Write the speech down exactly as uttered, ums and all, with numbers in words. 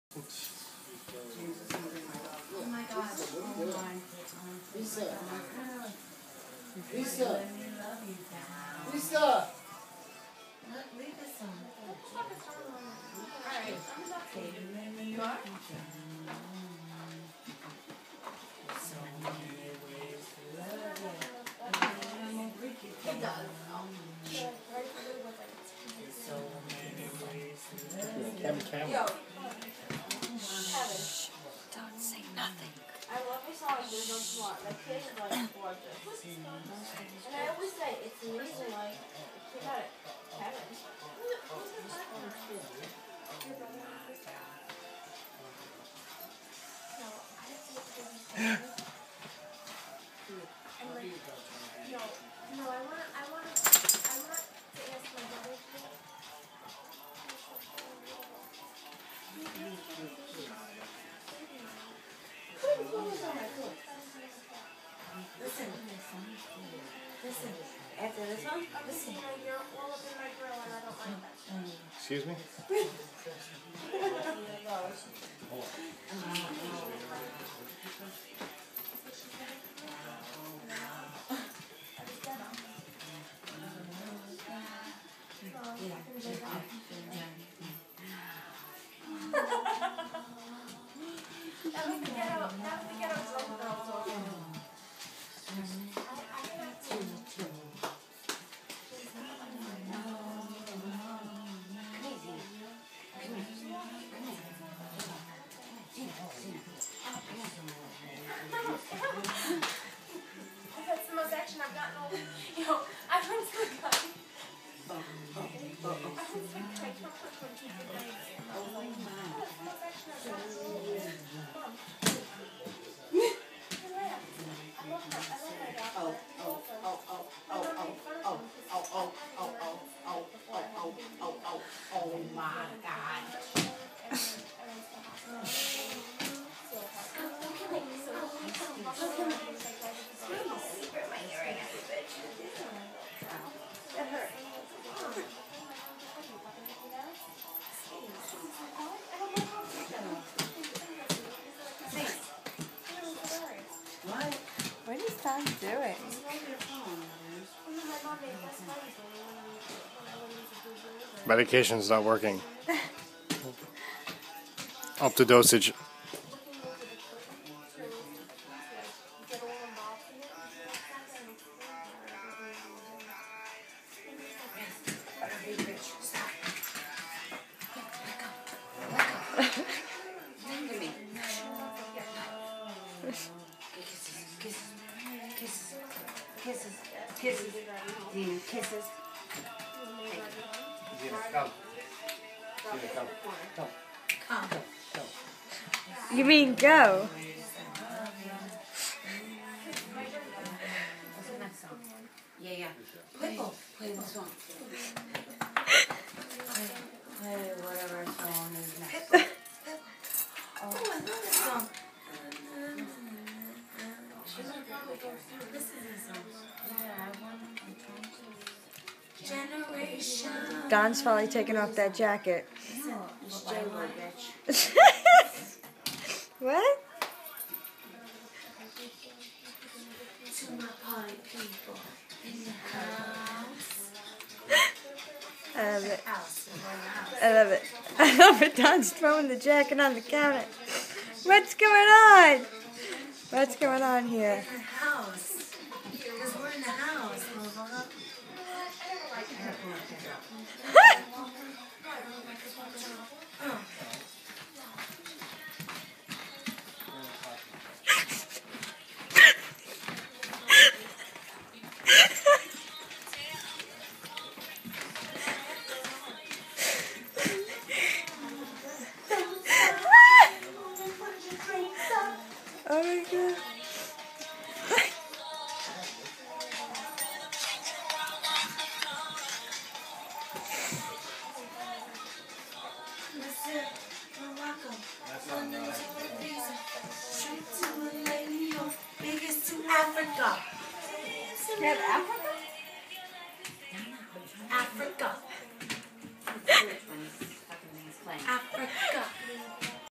Oh my gosh. Oh my. Lisa. Lisa. Lisa. Leave this on. Alright. You are? So many ways to love you. It does. So many ways to love you. Yo. Don't say nothing. I love a song, There's No Tomorrow. That kid is like gorgeous. And I always say, it's amazing, like, check out it. Kevin. Who's the black one? Your brother and sister? No, I have to look at this. And like, no, no, I want to, I want to, I want to ask my brother to do it. Listen. Listen. After this one, listen. You're all up in my grill and I don't like that. Excuse me? That was the ghetto, that was the ghetto drunk girl talking. That's the most action I've gotten all week. You know, I went to the guy. I went to the guy. When he did that exam. I was like, oh, that's the most action I've gotten all week. Mom. He laughed. I love that. I love that guy. Oh, oh, oh, oh, oh, oh, oh, oh, oh, oh, oh, oh, oh, oh, oh, oh, oh my God. What? What is Don doing? Medication's not working. Up to dosage. Kisses, kisses, kisses, Dina, kisses. Gina, come. Gina, come. Come. Come. Come. You mean go? What's the next song? Yeah, yeah. Play, oh, play the song. Play, play whatever song is next. Oh, I love this song. This is a song. Yeah, I want to. Generation. Don's probably taking off that jacket. Listen, it's J-Lo, bitch. What? To my party people in the house. I love it. House. I love it. I love it. Don's throwing the jacket on the counter. What's going on? What's going on here? In the house. Because we're in the house, motherfucker. Oh my God. Africa. You have Africa?